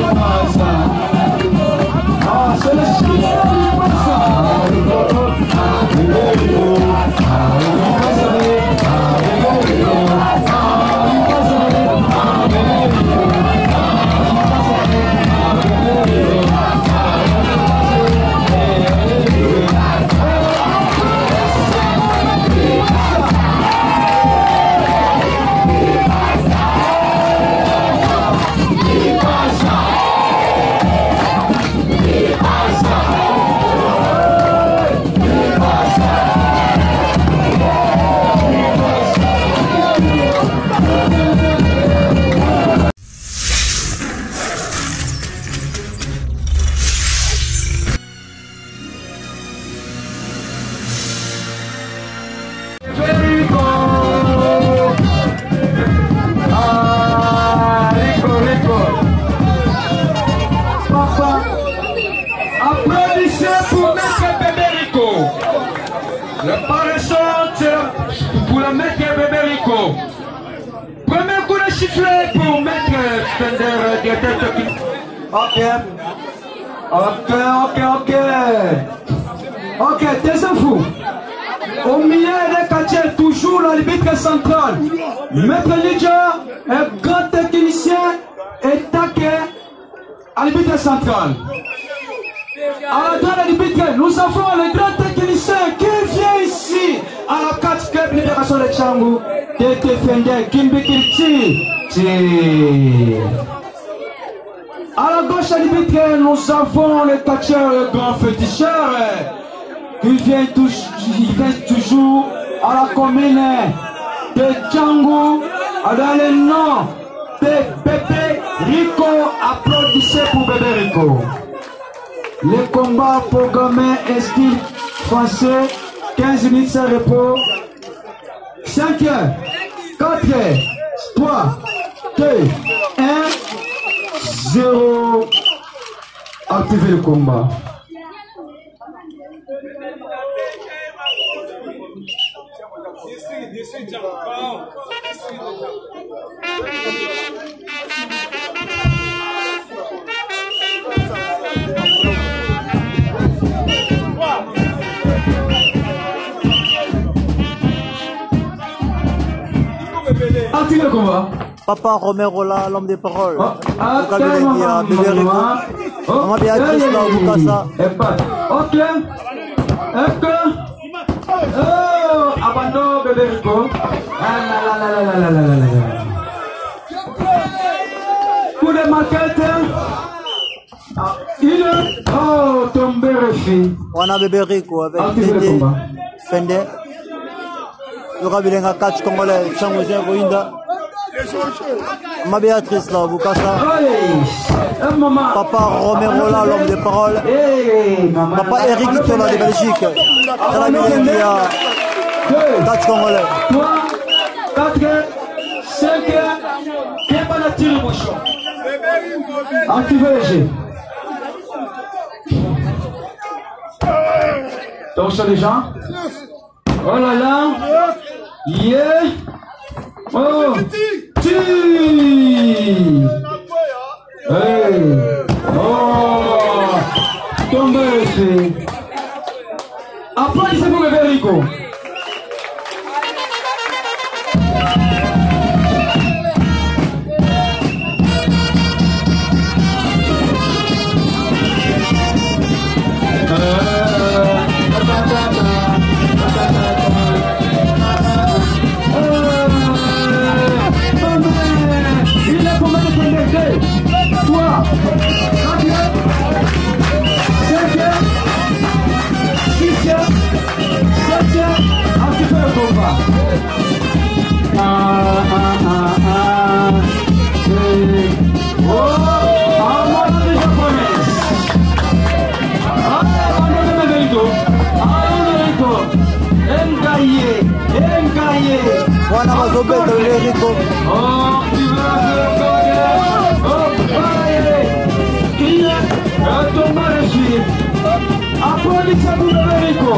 Le parachute pour le maître Bébérico. Premier coup de sifflet pour maître Fender de tête. Ok, deuxième fou. Au milieu des quartiers, toujours l'arbitre central. Maître Lidja, un grand technicien et taquet, arbitre central. À la droite de l'arbitre, nous avons le grand technicien qui vient ici à la 4 Club Libération de Tchangou de défendre Kimbikirti. À la gauche de l'arbitre, nous avons le catcheur, le grand féticheur. Il vient toujours à la commune de Tchangou dans le nom de Bébé Rico. Applaudissez pour Bébé Rico. Le combat programmé est style français, 15 minutes sans repos. 5, 4, 3, 2, 1, 0. Activez le combat. Activez le combat. Papa Romerola, l'homme des paroles. Bébé Rico. Maman Béatrice, là, au Bukasa. Ok. Oh, abandon Bébé Rico. Coup de maquette. Oh, tombé refait. On a Bébé Rico avec Fender. Il y aura bien un catch congolais, Changouzien Goinda. Ma Béatrice là, Bukasa. Papa Romerola, l'homme des paroles. Papa Eric Itola de Belgique. Il y a catch congolais. 3, 4, 5, bien pas la tire bouchon. Activez le jeu. Attention les gens. Oh là là. Yeah. Oh. Ti. Hey. Oh. Tombé. Applaudissez pour Bébé Rico. Wana mazobe de Rico. Oh, tu vas il est tombé ici. Applaudissez pour Bébé Rico.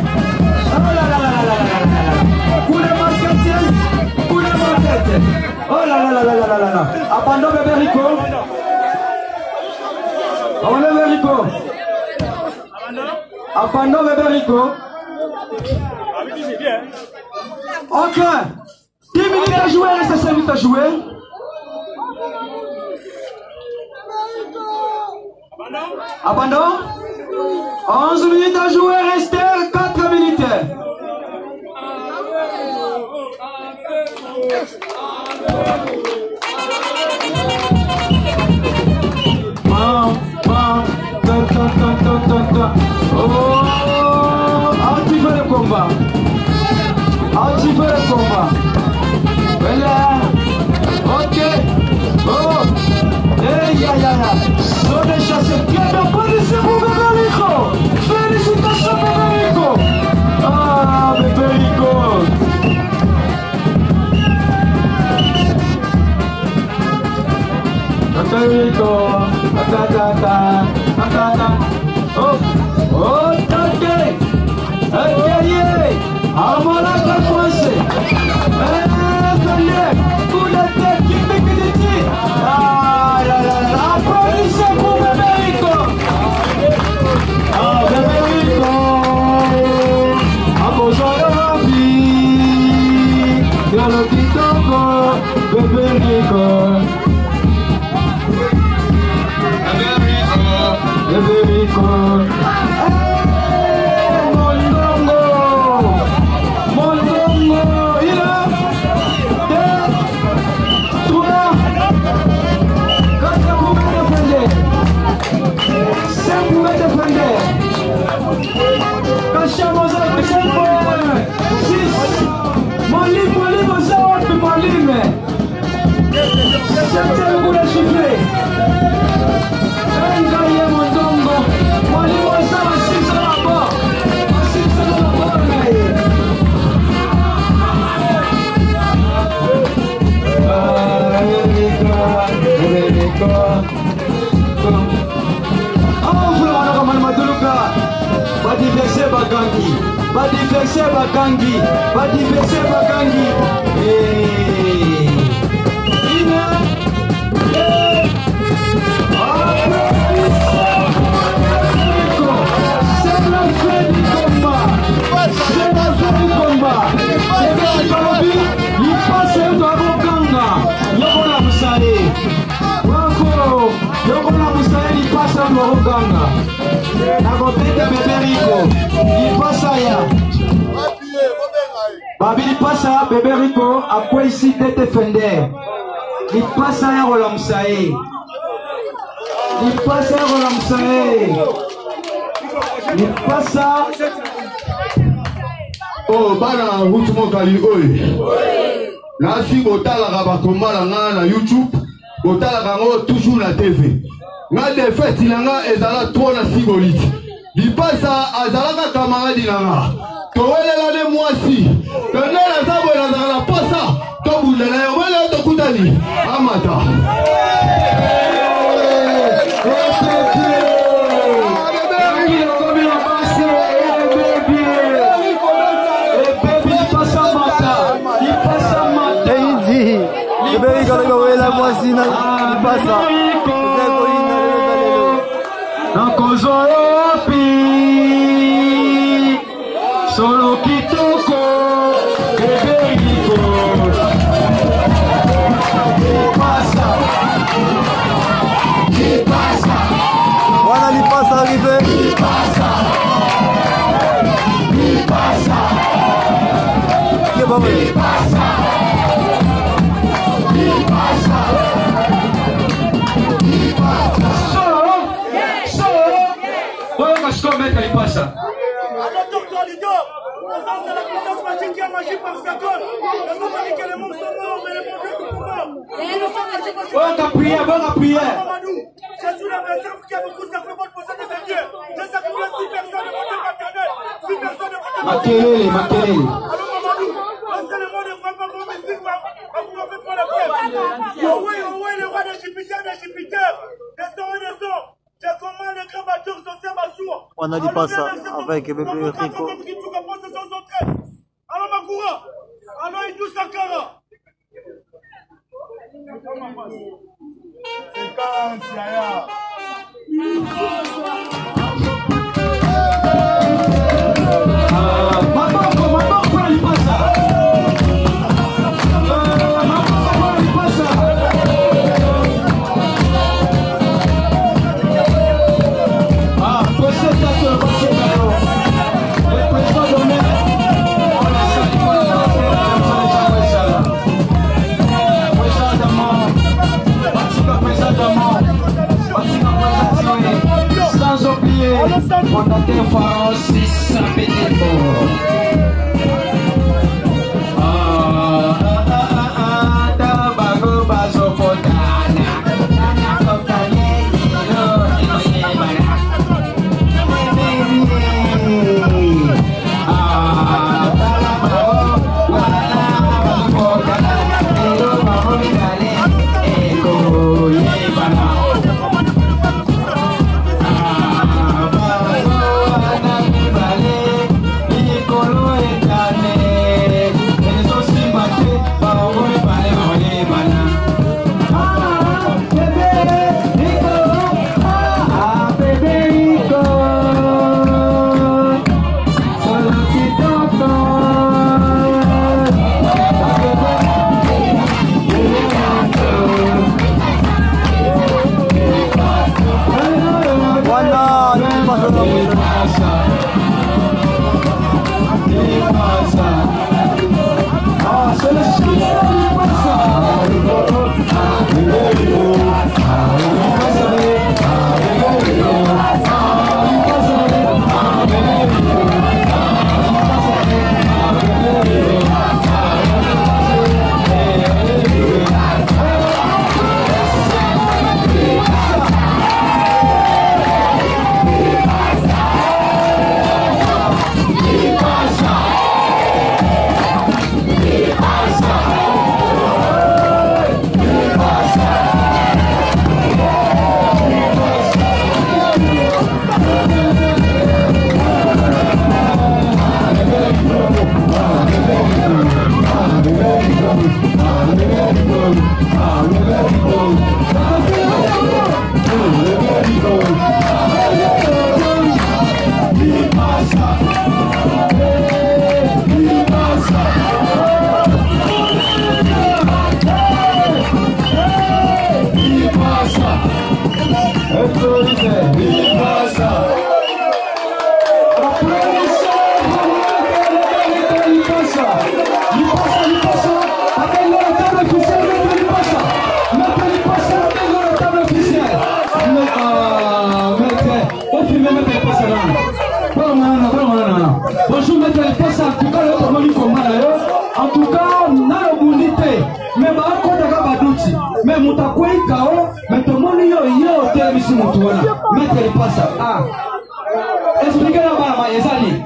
Oh là là là là là là là. Coup de marquette. Oh là là là là là là là. Abandon bébé Rico. Abandon bébé Rico. Abandon bébé Rico. Ok. 10 minutes à jouer, reste 5 minutes à jouer. Abandon. 11 minutes à jouer, reste 4 minutes. Activez le combat. Activez le combat. Voilà. Ok. Oh. Hey, ya, ya, ya. Sont des chasseurs. Bien, police pour Bébé Rico. Félicitations, Bébé Rico. Ah, Bébé Rico. Bébé Rico. Oh, oh, t'inquiète. Un guerrier. Armolac français. Un guerrier. Pour la tête qui fait que des tirs. Ah là là là. Applaudissez pour Bébé Rico. Ah, Bébé Rico. A cause de la vie. Dans le petit encore. Bébé Rico. Bébé Rico. Bagangi. Babi passa Bébé Rico après ici d'être Fender. Il passe à Rolam Saé. Il passe à Rolam Saé. Il passe à. Oh, bana hutumo kali oi. Nasi botala kabakoma langa na YouTube, botala kango toujours na TV. Nga defete langa ezala trop na sigolite. Il passe à azalaka camarade langa. Towelela de mwasi. Tendela zabo na pasa. Tobundela yobele tokutani. Amata. Solo kitoko Bébé Rico. ¿Qué pasa? Voilà, il passe arrivé. ¿Qué pasa? ¿Qué va a ver? ¿Qué pasa? Solo parce qu'on met qu'il passe. Bon ta prière, bon ta prière. Je suis l'adversaire qui a beaucoup sacrifié pour cette dernière. J'ai sacrifié 6 personnes de votre maternel, 6 personnes de votre Makelele, Makelele. Alors Mamadou, lorsque le monde ne prend pas comme mystique, on vous fait pas la preuve. Yahweh, le roi des Jupiter, descends. Je commande le grand bateau sur ces massours. On a dit pas ça avec Bébé Rico. Alors Makoura, alors Idou Sakara. Fondateur Francis Saint-Pétéro. Tabago baso potana. Bonjour, maître Elpassa, en tout cas, en tout cas, on a le bonité, mais par contre, on a badouti, mais mon taquet kao, mais tout le monde y a télévision montouna, maître Elpassa, ah, expliquez-la ma Ezali.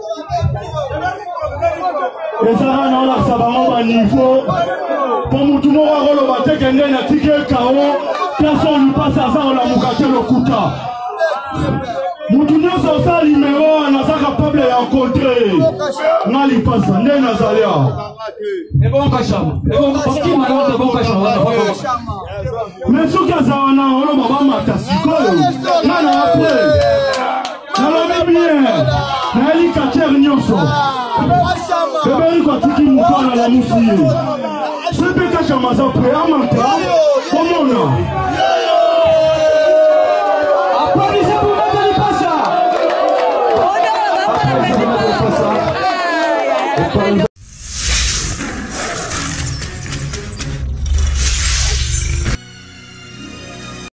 Ezara na la sabama ba niveau, pour mutumo wa rolo ba tekenge na ticket kao, personne lui passe à ça on la mukate le kuta. Mutumo so sa numéro na sa capable de rencontrer. Na li passe ne na zalia. Et bon kacham. Et bon qui m'a dit bon kacham. Mais ce que ça on a on va mata sikoyo. Na na après. Na la bien. Na li kacher nyonso. Bébé kwa tiki mukana la mufiye. Sepe kachama za pre amanta. Comment Applaudissez pour Maître Elpassa.